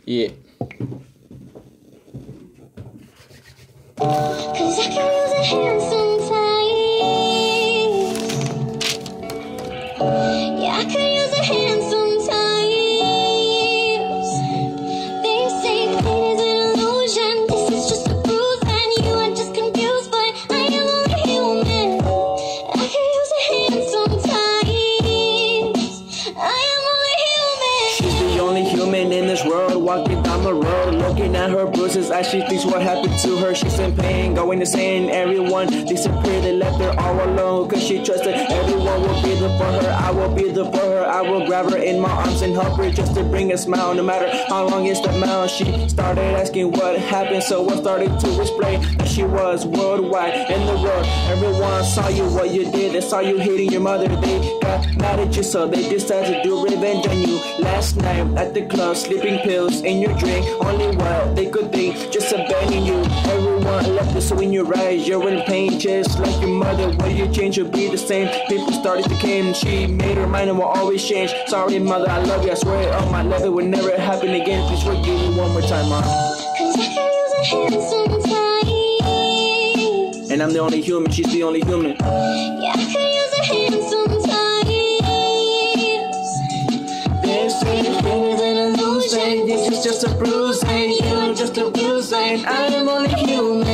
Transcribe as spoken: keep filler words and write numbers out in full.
Yeah. Cause I can use a hand sometimes. Yeah, I can use a hand sometimes. They say pain is an illusion. This is just a bruise and you are just confused, but I am only human. I can use a hand sometimes. I am only human. She's the only human in this world, walking down the road, looking at her bruises as she thinks what happened to her. She's in pain, going insane. Everyone disappeared, they left her all alone, cause she trusted everyone will be there for her. I will be there for her. I will grab her in my arms and help her just to bring a smile, no matter how long it's the mile. She started asking what happened, so I started to explain that she was worldwide in the world. Everyone saw you, what you did, they saw you hating your mother. They got mad at you, so they decided to do revenge on you. Last night at the club, sleeping pills in your drink, only what they could think, just abandoning you. Everyone left you, so in your eyes you're in pain, just like your mother. Will you change or be the same? People started to came, she made her mind and will always change. Sorry mother, I love you, I swear on my life it will never happen again. Please forgive me one more time, mom. Cause I can use a hand sometimes. And I'm the only human, she's the only human. Yeah, I can use a hand sometimes. They say pain is an illusion, this is just a bruise, and you're just a bruise, and I am only human.